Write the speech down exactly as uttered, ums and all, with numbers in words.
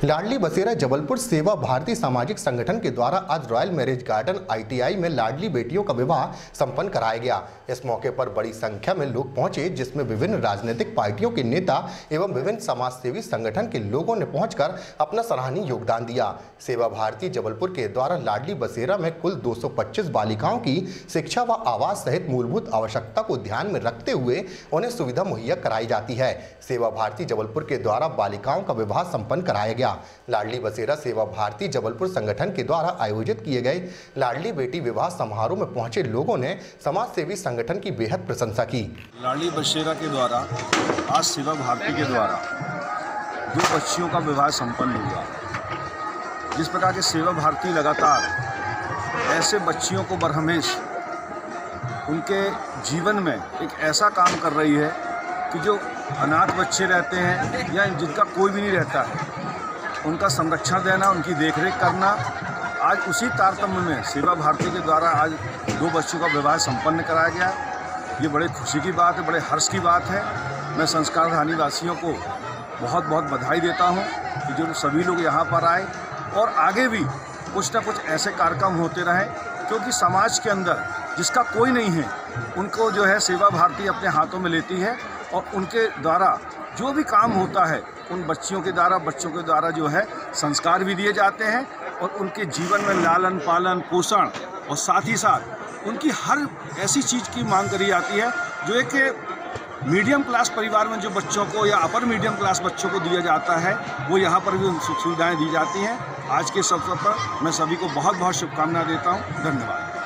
लाडली बसेरा जबलपुर सेवा भारती सामाजिक संगठन के द्वारा आज royal marriage garden I T I में लाडली बेटियों का विवाह संपन्न कराया गया। इस मौके पर बड़ी संख्या में लोग पहुंचे, जिसमें विभिन्न राजनीतिक पार्टियों के नेता एवं विभिन्न समाजसेवी संगठन के लोगों ने पहुंचकर अपना सराहनीय योगदान दिया। सेवा भारती जबलपुर के द्वारा लाडली बसेरा में कुल दो सौ पच्चीस बालिकाओं की शिक्षा व आवास सहित मूलभूत आवश्यकता को ध्यान में रखते हुए उन्हें सुविधा मुहैया कराई जाती है। सेवा भारती जबलपुर के द्वारा बालिकाओं का विवाह संपन्न कराया गया। लाडली बसेरा सेवा भारती जबलपुर संगठन के द्वारा आयोजित किए गए लाडली बेटी विवाह समारोह में पहुंचे लोगों ने समाज सेवी संगठन की बेहद प्रशंसा की। लाडली बसेरा के द्वारा आज सेवा भारती के द्वारा दो बच्चियों का विवाह संपन्न हुआ। जिस प्रकार के सेवा भारती लगातार ऐसे बच्चियों को बरहमेश उनके जीवन में एक ऐसा काम कर रही है कि जो अनाथ बच्चे रहते हैं या जिनका कोई भी नहीं रहता है, उनका संरक्षण देना, उनकी देखरेख करना। आज उसी तारतम्य में सेवा भारती के द्वारा आज दो बच्चों का विवाह संपन्न कराया गया। ये बड़े खुशी की बात है, बड़े हर्ष की बात है। मैं संस्कारधानी वासियों को बहुत बहुत बधाई देता हूँ कि जो सभी लोग यहाँ पर आए और आगे भी कुछ ना कुछ ऐसे कार्यक्रम होते रहें, क्योंकि समाज के अंदर जिसका कोई नहीं है उनको जो है सेवा भारती अपने हाथों में लेती है और उनके द्वारा जो भी काम होता है उन बच्चियों के द्वारा बच्चों के द्वारा जो है संस्कार भी दिए जाते हैं और उनके जीवन में लालन पालन पोषण और साथ ही साथ उनकी हर ऐसी चीज़ की मांग करी जाती है जो एक मीडियम क्लास परिवार में जो बच्चों को या अपर मीडियम क्लास बच्चों को दिया जाता है, वो यहाँ पर भी सुख सुविधाएँ दी जाती हैं। आज के इस अवसर पर मैं सभी को बहुत बहुत शुभकामनाएं देता हूँ। धन्यवाद।